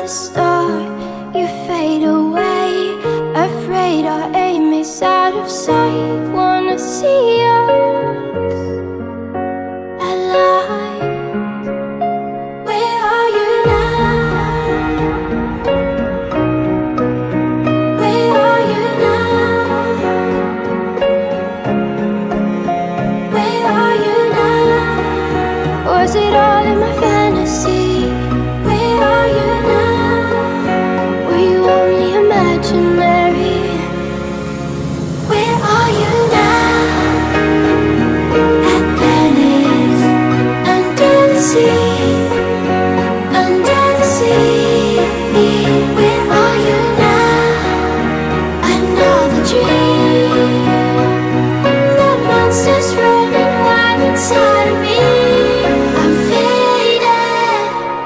star, you fade away. Afraid our aim is out of sight. Wanna see us alive. Where are you now? Where are you now? Where are you now? Was it all in my fantasy? Where are you now? Were you only imaginary? Where are you now? At Venice, under the sea, under the sea. Where are you now? Another dream. The monster's running wild inside of me. I'm faded.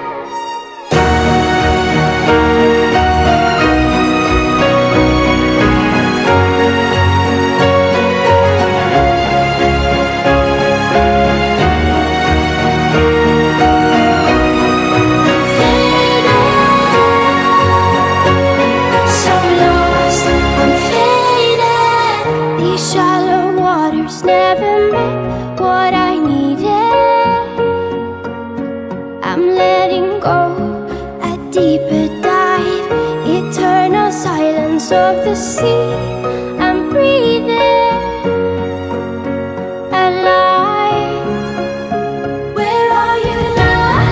So lost, I'm faded. These shallow waters never met what I needed. I'm letting go, a deeper dive, eternal silence of the sea. I'm breathing alive. Where are you now?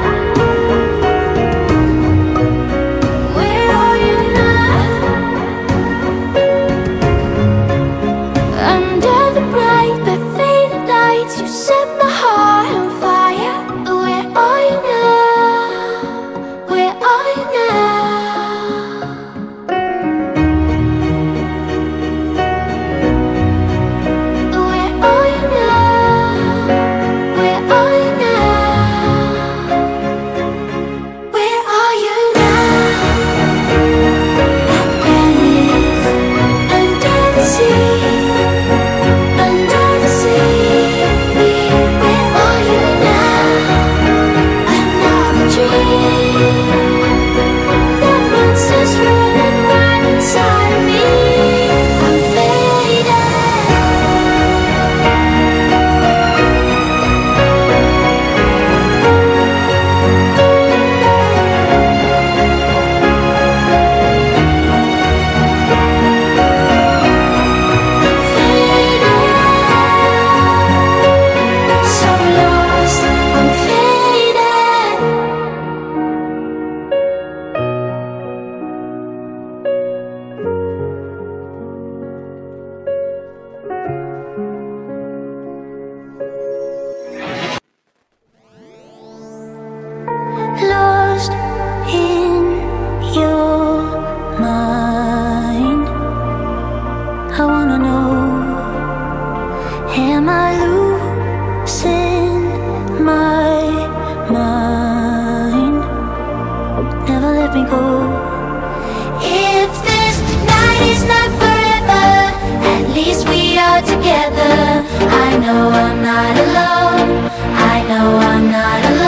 Where are you now? Under the bright but faded lights, you set my heart on fire. Where are you now? Where are you now? Where are you now? Where are you now? Where are you now? At Venice, under the sea, under the sea. Where are you now? Another dream. The monster's running wild inside of me. I'm faded. So lost, I'm faded. Lost in your mind. I wanna know, am I losing my mind? Never let me go. If this night is not forever, at least we are together. I know I'm not alone. I know I'm not alone.